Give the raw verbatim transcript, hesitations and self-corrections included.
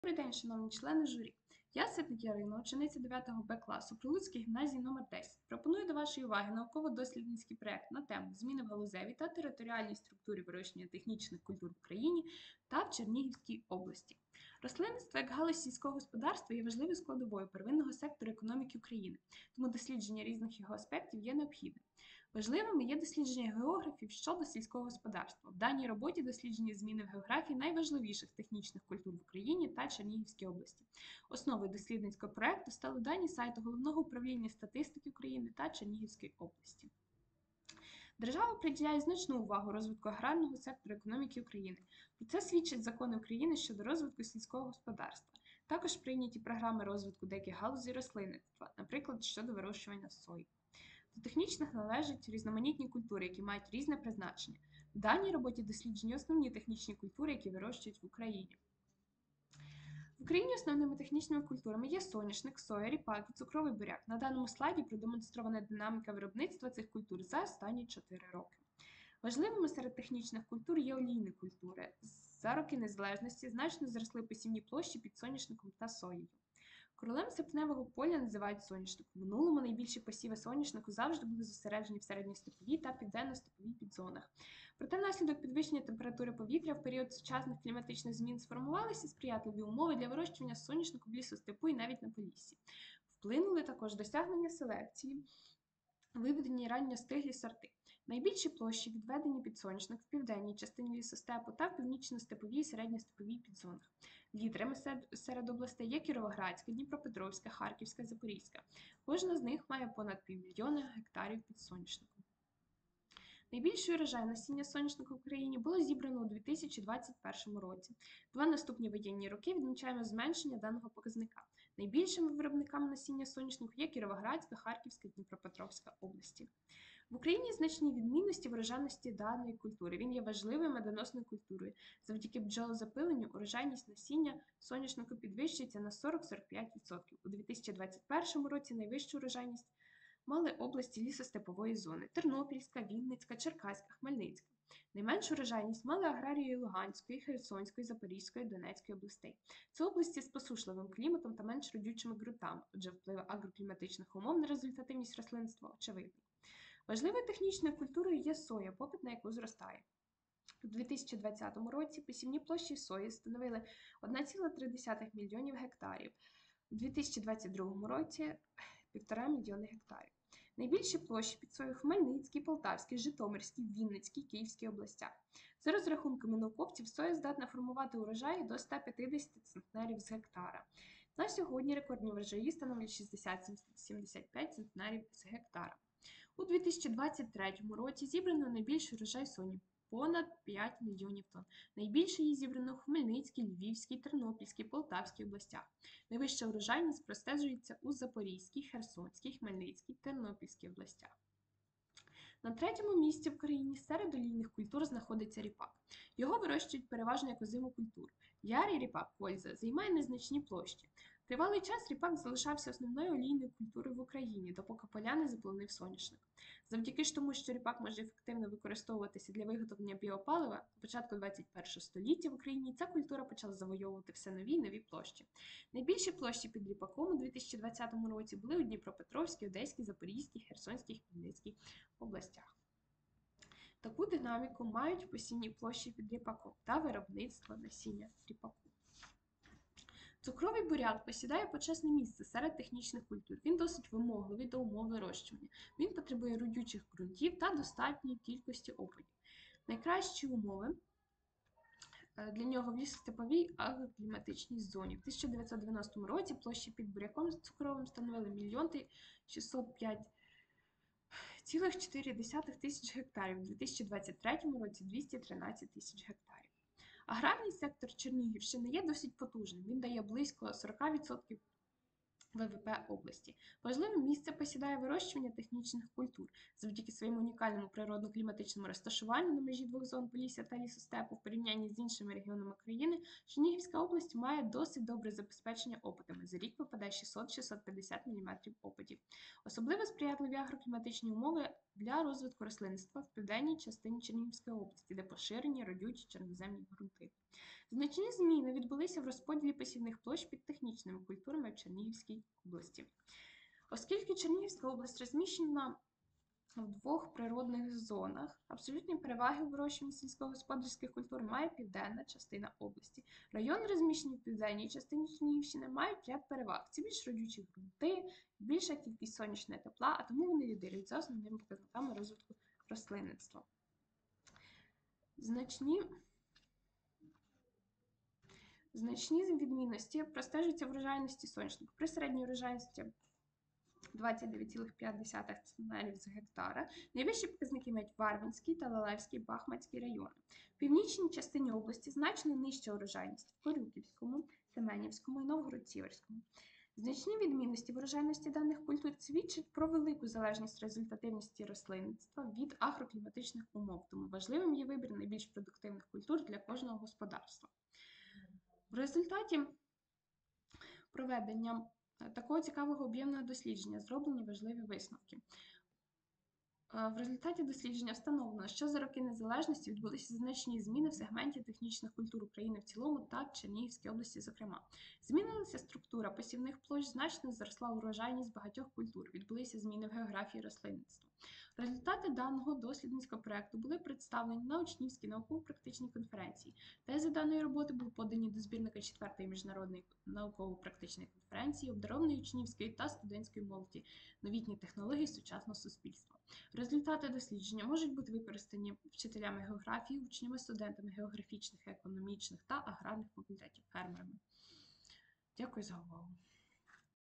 Добрий день, шановні члени журі. Я Ситник Ярина, учениця дев'ятого Б класу Прилуцької гімназії номер десять. Пропоную до вашої уваги науково-дослідницький проєкт на тему «Зміни в галузевій та територіальній структурі вирощення технічних культур в Україні та в Чернігівській області». Рослинництво як галузь сільського господарства є важливою складовою первинного сектору економіки України, тому дослідження різних його аспектів є необхідним. Важливими є дослідження географів щодо сільського господарства. В даній роботі досліджені зміни в географії найважливіших технічних культур в Україні та Чернігівській області. Основою дослідницького проєкту стали дані сайту Головного управління статистики України та Чернігівської області. Держава приділяє значну увагу розвитку аграрного сектору економіки України. Про це свідчать закони України щодо розвитку сільського господарства. Також прийняті програми розвитку деяких галузей рослинництва, наприклад, щодо вирощування сої. До технічних належать різноманітні культури, які мають різне призначення. В даній роботі досліджені основні технічні культури, які вирощують в Україні. В Україні основними технічними культурами є соняшник, соя, ріпак і цукровий буряк. На даному слайді продемонстрована динаміка виробництва цих культур за останні чотири роки. Важливими серед технічних культур є олійні культури. За роки незалежності значно зросли посівні площі під соняшником та соєю. Королем серпневого поля називають соняшник. В минулому найбільші посіви соняшнику завжди були зосереджені в середньостеповій та південно-степовій підзонах. Проте внаслідок підвищення температури повітря в період сучасних кліматичних змін сформувалися сприятливі умови для вирощування соняшнику в лісостепу і навіть на Поліссі. Вплинули також досягнення селекції, виведені ранньостиглі сорти. Найбільші площі відведені під соняшник в південній частині лісостепу та в північно-степовій і середньостеповій підзонах. Лідерами серед областей є Кіровоградська, Дніпропетровська, Харківська, Запорізька. Кожна з них має понад півмільйона гектарів під соняшником. Найбільший урожай насіння соняшника в Україні було зібрано у дві тисячі двадцять першому році. Два наступні воєнні роки відмічаємо зменшення даного показника. Найбільшими виробниками насіння соняшнику є Кіровоградська, Харківська і Дніпропетровська області. В Україні значні відмінності в урожайності даної культури. Він є важливою медоносною культурою. Завдяки бджолозапиленню урожайність насіння соняшнику підвищується на сорок - сорок п'ять відсотків. У дві тисячі двадцять першому році найвищу урожайність мали області лісостепової зони – Тернопільська, Вінницька, Черкаська, Хмельницька. Найменшу урожайність мали аграрії Луганської, Херсонської, Запорізької, Донецької областей. Це області з посушливим кліматом та менш родючими ґрунтами, отже вплив агрокліматичних умов на результативність рослинства очевидний. Важливою технічною культурою є соя, попит на яку зростає. У дві тисячі двадцятому році посівні площі сої становили один цілих три десятих мільйонів гектарів. У дві тисячі двадцять другому році – півтора мільйони гектарів. Найбільші площі під сою в Хмельницькій, Полтавській, Житомирській, Вінницькій, Київській областях. За розрахунками науковців, соя здатна формувати урожаї до ста п'ятдесяти центнерів з гектара. На сьогодні рекордні врожаї становлять шістдесят - сімдесят п'ять центнерів з гектара. У дві тисячі двадцять третьому році зібрано найбільший урожай соні – понад п'ять мільйонів тонн. Найбільше її зібрано в Хмельницькій, Львівській, Тернопільській, Полтавській областях. Найвища урожайність простежується у Запорізькій, Херсонській, Хмельницькій, Тернопільській областях. На третьому місці в країні серед олійних культур знаходиться ріпак. Його вирощують переважно як озиму культуру. Ярий ріпак польза займає незначні площі. Тривалий час ріпак залишався основною олійною культурою в Україні, допоки поля не заполонив соняшник. Завдяки ж тому, що ріпак може ефективно використовуватися для виготовлення біопалива, на початку двадцять першого століття в Україні ця культура почала завойовувати все нові й нові площі. Найбільші площі під ріпаком у дві тисячі двадцятому році були у Дніпропетровській, Одеській, Запорізькій, Херсонській і Хмельницькій областях. Таку динаміку мають посівні площі під ріпаком та виробництво насіння ріпаку. Цукровий буряк посідає почесне місце серед технічних культур. Він досить вимогливий до умов вирощування. Він потребує родючих ґрунтів та достатньої кількості опадів. Найкращі умови для нього в лісостеповій агрокліматичній зоні. В тисяча дев'ятсот дев'яностому році площі під буряком цукровим становили один мільйон шістсот п'ять цілих чотири десятих тисяч гектарів, у дві тисячі двадцять третьому році – двісті тринадцять тисяч гектарів. Аграрний сектор Чернігівщини є досить потужним, він дає близько сорок відсотків В В П області. Важливе місце посідає вирощування технічних культур. Завдяки своєму унікальному природно-кліматичному розташуванню на межі двох зон Полісся та лісостепу в порівнянні з іншими регіонами країни, Чернігівська область має досить добре забезпечення опадами. За рік випадає шістсот - шістсот п'ятдесят міліметрів опадів. Особливо сприятливі агрокліматичні умови для розвитку рослинництва в південній частині Чернігівської області, де поширені родючі чорноземні ґрунти. Значні зміни відбулися в розподілі посівних площ під технічними культурами в Чернігівській області. Оскільки Чернігівська область розміщена в двох природних зонах, абсолютні переваги у вирощуванні сільськогосподарських культур має південна частина області. Райони, розміщені в південній частині Чернігівщини, мають ряд переваг. Це більш родючі ґрунти, більша кількість сонячного тепла, а тому вони лідирують за основними показниками розвитку рослинництва. Значні Значні відмінності простежуються в врожайності соняшнику. При середній врожайності двадцять дев'ять цілих п'ять центнерів з гектара. Найвищі показники мають Варвинський, Талалевський, Бахмацький райони. В північній частині області значно нижча урожайність в Корюківському, Семенівському і Новгород-Сіверському. Значні відмінності в урожайності даних культур свідчать про велику залежність результативності рослинництва від агрокліматичних умов, тому важливим є вибір найбільш продуктивних культур для кожного господарства. В результаті проведення такого цікавого об'ємного дослідження зроблені важливі висновки. В результаті дослідження встановлено, що за роки незалежності відбулися значні зміни в сегменті технічних культур України в цілому та Чернігівській області зокрема. Змінилася структура посівних площ, значно зросла урожайність багатьох культур, відбулися зміни в географії рослинництва. Результати даного дослідницького проєкту були представлені на учнівській науково-практичній конференції. Тези даної роботи були подані до збірника четвертої міжнародної науково-практичної конференції, обдарованої учнівської та студентської молоді «Новітні технології сучасного суспільства». Результати дослідження можуть бути використані вчителями географії, учнями, студентами географічних, економічних та аграрних факультетів, фермерами. Дякую за увагу.